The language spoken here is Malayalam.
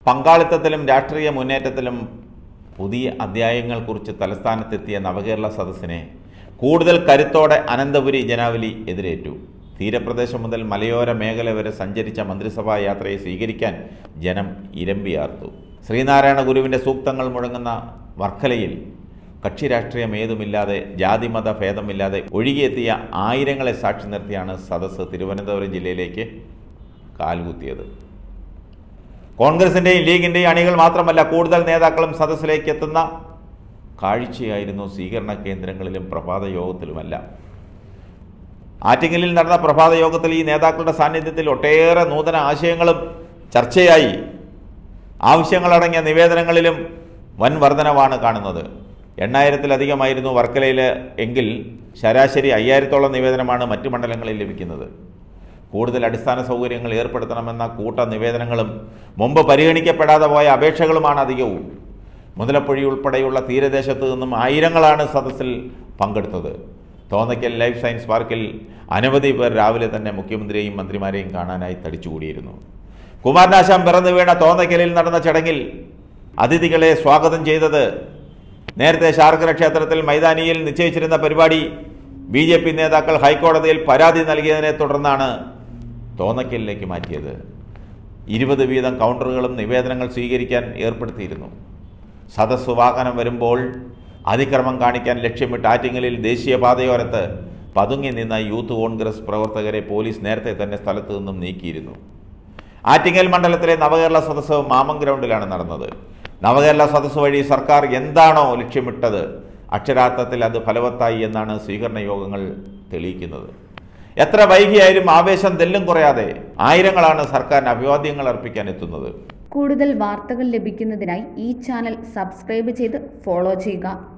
പങ്കാളിത്തത്തിലും രാഷ്ട്രീയ മുന്നേറ്റത്തിലും പുതിയ അധ്യായങ്ങൾ കുറിച്ച് തലസ്ഥാനത്തെത്തിയ നവകേരള സദസ്സിനെ കൂടുതൽ കരുത്തോടെ അനന്തപുരി ജനാവലി എതിരേറ്റു. തീരപ്രദേശം മുതൽ മലയോര മേഖല വരെ സഞ്ചരിച്ച മന്ത്രിസഭാ യാത്രയെ സ്വീകരിക്കാൻ ജനം ഇരമ്പിയാർത്തു. ശ്രീനാരായണ ഗുരുവിൻ്റെ സൂക്തങ്ങൾ മുഴങ്ങുന്ന വർക്കലയിൽ കക്ഷി രാഷ്ട്രീയം ഏതുമില്ലാതെ ജാതിമത ഭേദമില്ലാതെ ഒഴുകിയെത്തിയ ആയിരങ്ങളെ സാക്ഷി നിർത്തിയാണ് സദസ്സ് തിരുവനന്തപുരം ജില്ലയിലേക്ക് കാൽകുത്തിയത്. കോൺഗ്രസിൻ്റെയും ലീഗിൻ്റെയും അണികൾ മാത്രമല്ല, കൂടുതൽ നേതാക്കളും സദസ്സിലേക്ക് എത്തുന്ന കാഴ്ചയായിരുന്നു സ്വീകരണ കേന്ദ്രങ്ങളിലും പ്രഭാത യോഗത്തിലുമല്ല. ആറ്റിങ്ങലിൽ നടന്ന പ്രഭാത യോഗത്തിൽ ഈ നേതാക്കളുടെ സാന്നിധ്യത്തിൽ ഒട്ടേറെ നൂതന ആശയങ്ങളും ചർച്ചയായി. ആവശ്യങ്ങളടങ്ങിയ നിവേദനങ്ങളിലും വൻ വർധനവാണ് കാണുന്നത്. 8000-ലധികമായിരുന്നു വർക്കലയിൽ എങ്കിൽ ശരാശരി 5000-ഓളം നിവേദനമാണ് മറ്റു മണ്ഡലങ്ങളിൽ ലഭിക്കുന്നത്. കൂടുതൽ അടിസ്ഥാന സൗകര്യങ്ങൾ ഏർപ്പെടുത്തണമെന്ന കൂട്ട നിവേദനങ്ങളും മുമ്പ് പരിഗണിക്കപ്പെടാതെ പോയ അപേക്ഷകളുമാണ് അധികവും. മുതലപ്പൊഴി ഉൾപ്പെടെയുള്ള തീരദേശത്ത് നിന്നും ആയിരങ്ങളാണ് സദസ്സിൽ പങ്കെടുത്തത്. തോന്നയ്ക്കൽ ലൈഫ് സയൻസ് പാർക്കിൽ അനവധി പേർ രാവിലെ തന്നെ മുഖ്യമന്ത്രിയെയും മന്ത്രിമാരെയും കാണാനായി തടിച്ചുകൂടിയിരുന്നു. കുമാരനാശാൻ പിറന്നു വീണ തോന്നയ്ക്കലിൽ നടന്ന ചടങ്ങിൽ അതിഥികളെ സ്വാഗതം ചെയ്തത് നേരത്തെ ശാർക്കര ക്ഷേത്രത്തിൽ മൈതാനിയിൽ നിശ്ചയിച്ചിരുന്ന പരിപാടി BJP നേതാക്കൾ ഹൈക്കോടതിയിൽ പരാതി നൽകിയതിനെ തുടർന്നാണ് തോന്നയ്ക്കലിലേക്ക് മാറ്റിയത്. 20 വീതം കൗണ്ടറുകളും നിവേദനങ്ങൾ സ്വീകരിക്കാൻ ഏർപ്പെടുത്തിയിരുന്നു. സദസ്സ് വാഹനം വരുമ്പോൾ അതിക്രമം കാണിക്കാൻ ലക്ഷ്യമിട്ട് ആറ്റിങ്ങലിൽ ദേശീയപാതയോരത്ത് പതുങ്ങി നിന്ന യൂത്ത് കോൺഗ്രസ് പ്രവർത്തകരെ പോലീസ് നേരത്തെ തന്നെ സ്ഥലത്തു നിന്നും നീക്കിയിരുന്നു. ആറ്റിങ്ങൽ മണ്ഡലത്തിലെ നവകേരള സദസ്സ് മാമം ഗ്രൗണ്ടിലാണ് നടന്നത്. നവകേരള സദസ്സ് വഴി സർക്കാർ എന്താണോ ലക്ഷ്യമിട്ടത് അക്ഷരാർത്ഥത്തിൽ അത് ഫലവത്തായി എന്നാണ് സ്വീകരണ യോഗങ്ങൾ തെളിയിക്കുന്നത്. എത്ര വൈകിയായാലും ആവേശം തെല്ലും കുറയാതെ ആയിരങ്ങളാണ് സർക്കാരിന് അഭിവാദ്യങ്ങൾ അർപ്പിക്കാൻ എത്തുന്നത്. കൂടുതൽ വാർത്തകൾ ലഭിക്കുന്നതിനായി ഈ ചാനൽ സബ്സ്ക്രൈബ് ചെയ്ത് ഫോളോ ചെയ്യുക.